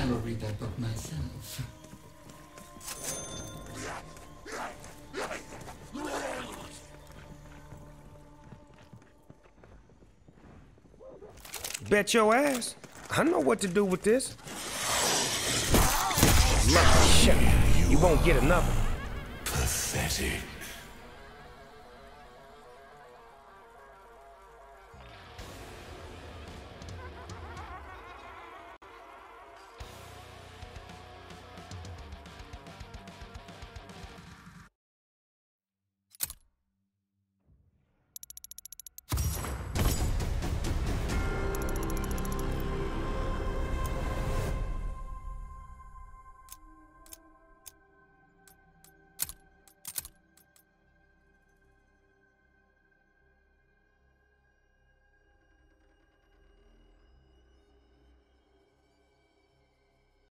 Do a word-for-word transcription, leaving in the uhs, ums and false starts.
I will read that book myself. Bet your ass. I know what to do with this. Lucky shot. You won't get another. Pathetic.